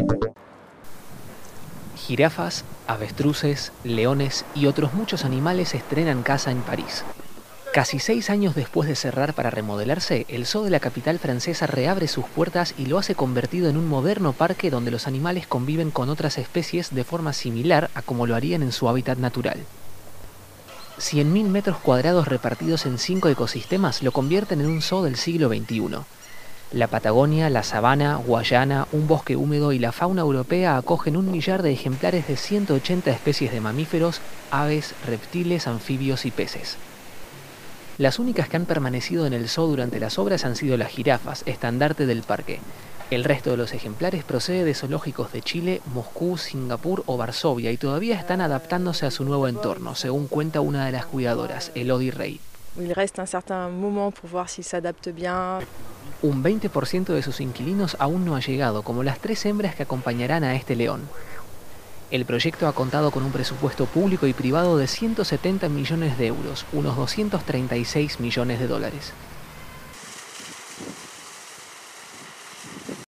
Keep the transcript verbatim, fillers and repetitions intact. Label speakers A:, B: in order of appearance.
A: Jirafas, avestruces, leones y otros muchos animales estrenan casa en París. Casi seis años después de cerrar para remodelarse, el zoo de la capital francesa reabre sus puertas y lo hace convertido en un moderno parque donde los animales conviven con otras especies de forma similar a como lo harían en su hábitat natural. cien mil metros cuadrados repartidos en cinco ecosistemas lo convierten en un zoo del siglo veintiuno. La Patagonia, la sabana, Guayana, un bosque húmedo y la fauna europea acogen un millar de ejemplares de ciento ochenta especies de mamíferos, aves, reptiles, anfibios y peces. Las únicas que han permanecido en el zoo durante las obras han sido las jirafas, estandarte del parque. El resto de los ejemplares procede de zoológicos de Chile, Moscú, Singapur o Varsovia y todavía están adaptándose a su nuevo entorno, según cuenta una de las cuidadoras, Elodie Rey.
B: Il reste un certain moment pour voir s'il s'adapte bien.
A: Un veinte por ciento de sus inquilinos aún no ha llegado, como las tres hembras que acompañarán a este león. El proyecto ha contado con un presupuesto público y privado de ciento setenta millones de euros, unos doscientos treinta y seis millones de dólares.